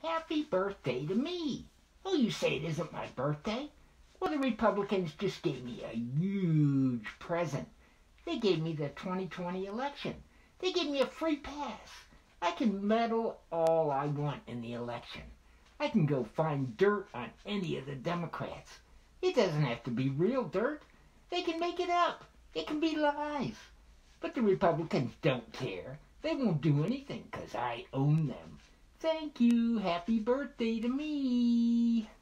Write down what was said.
Happy birthday to me. Oh, you say it isn't my birthday? Well, the Republicans just gave me a huge present. They gave me the 2020 election. They gave me a free pass. I can meddle all I want in the election. I can go find dirt on any of the Democrats. It doesn't have to be real dirt. They can make it up. It can be lies. But the Republicans don't care. They won't do anything because I own them. Thank you. Happy birthday to me.